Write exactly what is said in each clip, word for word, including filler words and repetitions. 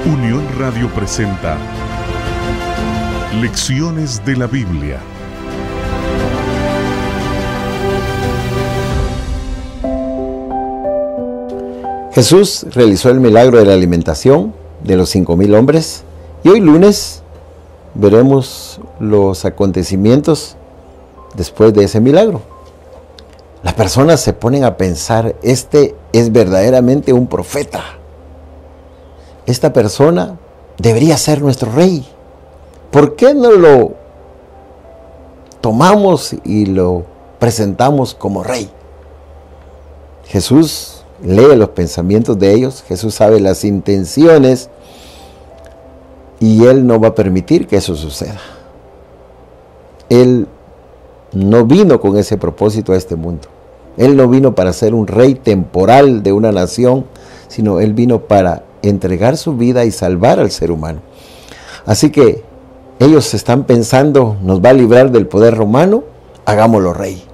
Unión Radio presenta Lecciones de la Biblia. Jesús realizó el milagro de la alimentación de los cinco mil hombres y hoy lunes veremos los acontecimientos después de ese milagro. Las personas se ponen a pensar, este es verdaderamente un profeta. Esta persona debería ser nuestro rey. ¿Por qué no lo tomamos y lo presentamos como rey? Jesús lee los pensamientos de ellos, Jesús sabe las intenciones y Él no va a permitir que eso suceda. Él no vino con ese propósito a este mundo. Él no vino para ser un rey temporal de una nación, sino Él vino para entregar su vida y salvar al ser humano. Así que ellos están pensando, ¿nos va a librar del poder romano? Hagámoslo rey.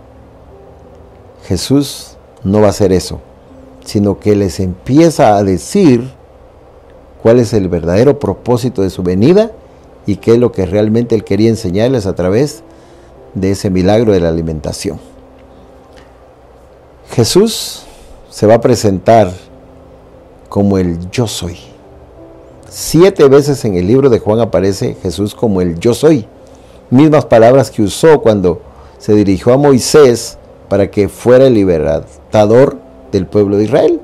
Jesús no va a hacer eso, sino que les empieza a decir cuál es el verdadero propósito de su venida y qué es lo que realmente Él quería enseñarles a través de ese milagro de la alimentación. Jesús se va a presentar como el yo soy. Siete veces en el libro de Juan aparece Jesús como el yo soy. Mismas palabras que usó cuando se dirigió a Moisés para que fuera el libertador del pueblo de Israel.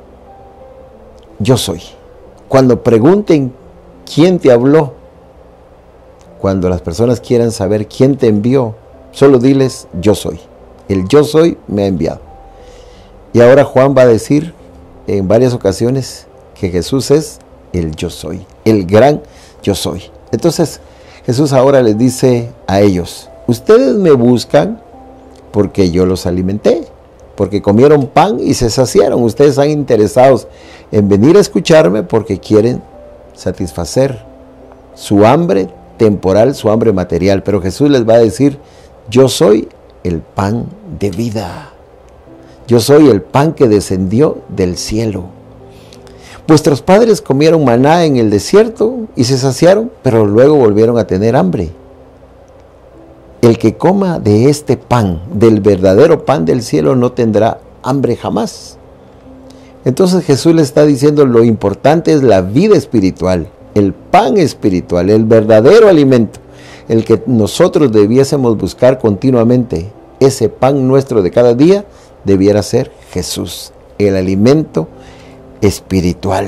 Yo soy. Cuando pregunten quién te habló, cuando las personas quieran saber quién te envió, solo diles yo soy. El yo soy me ha enviado. Y ahora Juan va a decir en varias ocasiones que Jesús es el yo soy, el gran yo soy. Entonces Jesús ahora les dice a ellos, ustedes me buscan porque yo los alimenté, porque comieron pan y se saciaron. Ustedes están interesados en venir a escucharme porque quieren satisfacer su hambre temporal, su hambre material. Pero Jesús les va a decir, yo soy el pan de vida. Yo soy el pan que descendió del cielo. Vuestros padres comieron maná en el desierto y se saciaron, pero luego volvieron a tener hambre. El que coma de este pan, del verdadero pan del cielo, no tendrá hambre jamás. Entonces Jesús le está diciendo, lo importante es la vida espiritual, el pan espiritual, el verdadero alimento, el que nosotros debiésemos buscar continuamente. Ese pan nuestro de cada día debiera ser Jesús, el alimento espiritual.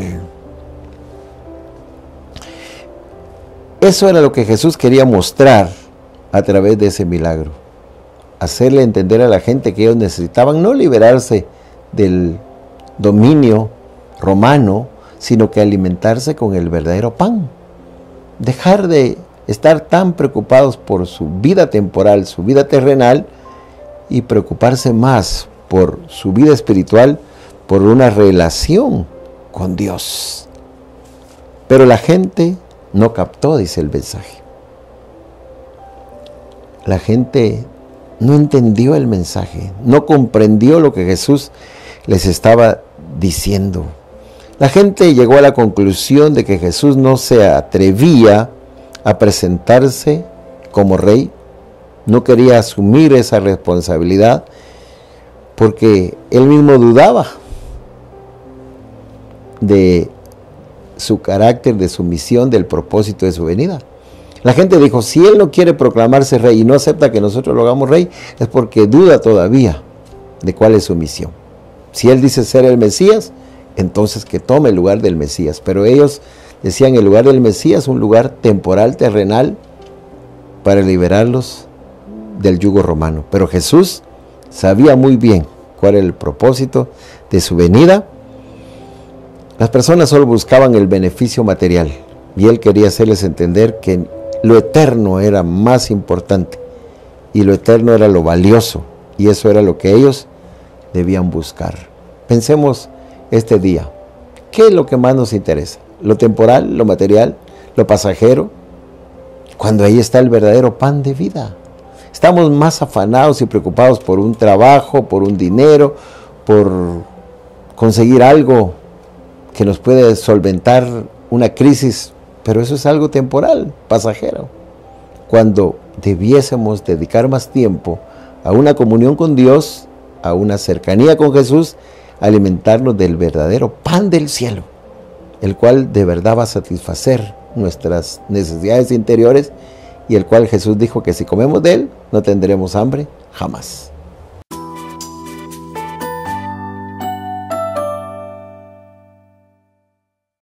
Eso era lo que Jesús quería mostrar a través de ese milagro. Hacerle entender a la gente que ellos necesitaban no liberarse del dominio romano, sino que alimentarse con el verdadero pan. Dejar de estar tan preocupados por su vida temporal, su vida terrenal, y preocuparse más por su vida espiritual, por una relación con Dios. Pero la gente no captó, dice el mensaje. La gente no entendió el mensaje, no comprendió lo que Jesús les estaba diciendo. La gente llegó a la conclusión de que Jesús no se atrevía a presentarse como rey, no quería asumir esa responsabilidad porque él mismo dudaba de su carácter, de su misión, del propósito de su venida. La gente dijo, si él no quiere proclamarse rey y no acepta que nosotros lo hagamos rey, es porque duda todavía de cuál es su misión. Si él dice ser el Mesías, entonces que tome el lugar del Mesías. Pero ellos decían, el lugar del Mesías, un lugar temporal, terrenal, para liberarlos del yugo romano. Pero Jesús sabía muy bien cuál era el propósito de su venida. Las personas solo buscaban el beneficio material y Él quería hacerles entender que lo eterno era más importante y lo eterno era lo valioso y eso era lo que ellos debían buscar. Pensemos este día, ¿qué es lo que más nos interesa? ¿Lo temporal, lo material, lo pasajero? Cuando ahí está el verdadero pan de vida. Estamos más afanados y preocupados por un trabajo, por un dinero, por conseguir algo que nos puede solventar una crisis, pero eso es algo temporal, pasajero. Cuando debiésemos dedicar más tiempo a una comunión con Dios, a una cercanía con Jesús, alimentarnos del verdadero pan del cielo, el cual de verdad va a satisfacer nuestras necesidades interiores y el cual Jesús dijo que si comemos de él no tendremos hambre jamás.